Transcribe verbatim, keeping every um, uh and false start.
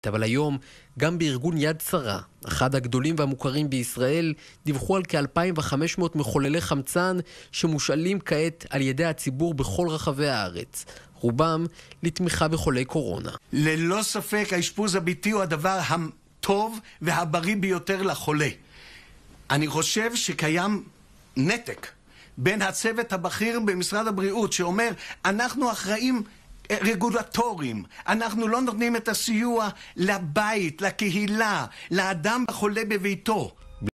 בבית, אבל היום גם בארגון יד שרה, אחד הגדולים והמוכרים בישראל, דיווחו על כ-אלפיים וחמש מאות מחוללי חמצן שמושאלים כעת על ידי הציבור בכל רחבי הארץ, רובם לתמיכה בחולי קורונה. ללא ספק האשפוז הביתי הוא הדבר הטוב והבריא ביותר לחולה. אני חושב שקיים נתק בין הצוות הבכיר במשרד הבריאות שאומר אנחנו אחראים רגולטוריים, אנחנו לא נותנים את הסיוע לבית, לקהילה, לאדם החולה בביתו.